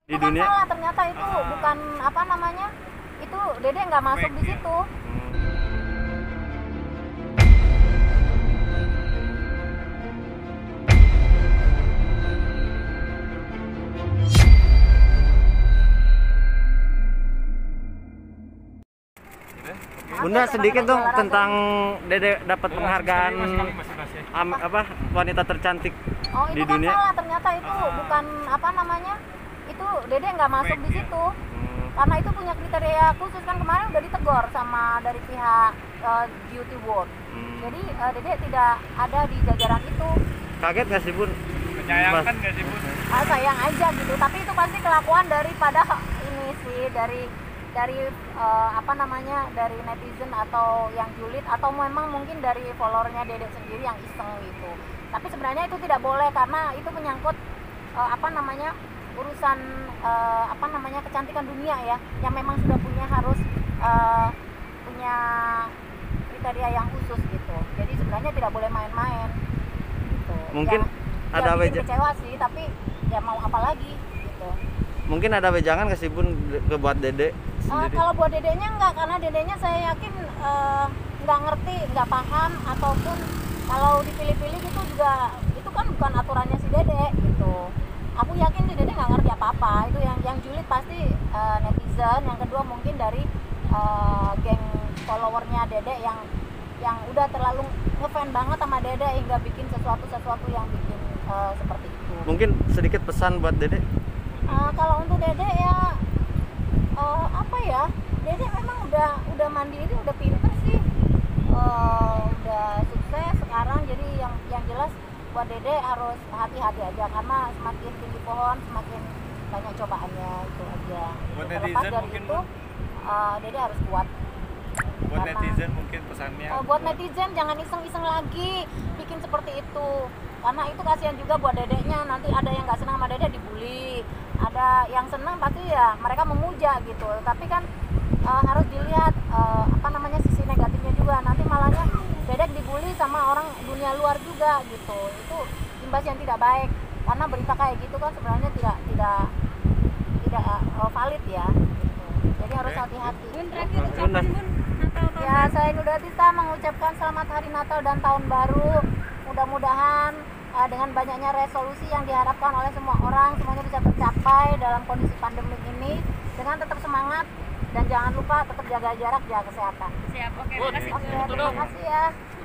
di dunia. Salah, ternyata itu bukan apa namanya, itu Dede nggak masuk di situ. Bunda, sedikit dong tentang Dede dapat penghargaan apa wanita tercantik Oh, di itu kan dunia. salah, ternyata itu bukan apa namanya, itu Dede nggak masuk di situ. Karena itu punya kriteria khusus, kan kemarin udah ditegor sama dari pihak Beauty World. Jadi Dede tidak ada di jajaran itu. Kaget nggak sih Bun? Menyayangkan nggak sih Bun? Sayang aja gitu, tapi itu pasti kelakuan daripada ini sih, dari apa namanya, dari netizen atau yang julid, atau memang mungkin dari followernya Dede sendiri yang iseng gitu. Tapi sebenarnya itu tidak boleh, karena itu menyangkut apa namanya, urusan apa namanya, kecantikan dunia ya, yang memang sudah punya harus punya kriteria yang khusus gitu. Jadi sebenarnya tidak boleh main-main gitu. Mungkin ya, ada bikin kecewa sih, tapi ya mau apa lagi gitu. Mungkin ada wejangan nggak sih Bun buat Dede sendiri? Kalau buat Dedenya enggak, karena Dedenya saya yakin nggak ngerti, nggak paham, ataupun kalau dipilih-pilih gitu juga, itu kan bukan aturannya si Dede gitu. Aku yakin si Dede nggak ngerti apa-apa. Itu yang julid pasti netizen, yang kedua mungkin dari geng followernya Dede yang udah terlalu ngefan banget sama Dede hingga bikin sesuatu yang bikin seperti itu. Mungkin sedikit pesan buat Dede. Kalau untuk Dede ya apa ya, Dede memang udah mandiri, udah pinter sih, udah sukses sekarang. Jadi yang jelas buat Dede harus hati-hati aja, karena semakin tinggi pohon semakin banyak cobaannya, itu aja. Buat Terlepas netizen dari mungkin itu, Dede harus kuat. buat netizen mungkin pesannya. Buat netizen jangan iseng-iseng lagi bikin seperti itu, karena itu kasihan juga buat Dedenya. Nanti ada yang nggak senang sama Dede dibully, ada yang senang pasti ya mereka memuja gitu. Tapi kan harus dilihat apa namanya, sisi negatifnya juga. Nanti malahnya Dede dibully sama orang dunia luar juga gitu. Itu imbas yang tidak baik, karena berita kayak gitu kan sebenarnya tidak valid ya gitu. Jadi harus hati-hati. Bun, terakhir ucapan Bun, Natal tahun Ya, saya Nurul Tista mengucapkan selamat hari Natal dan tahun baru. Mudah-mudahan dengan banyaknya resolusi yang diharapkan oleh semua orang, semuanya bisa tercapai dalam kondisi pandemi ini, dengan tetap semangat dan jangan lupa tetap jaga jarak, jaga kesehatan. siap. Oke, Bun, makasih. Oke, terima kasih ya.